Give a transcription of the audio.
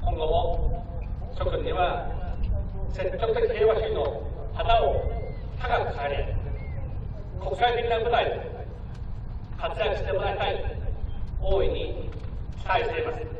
今後も諸君には積極的平和主義の旗を高く掲げ、国際的な舞台で活躍してもらいたいと大いに期待しています。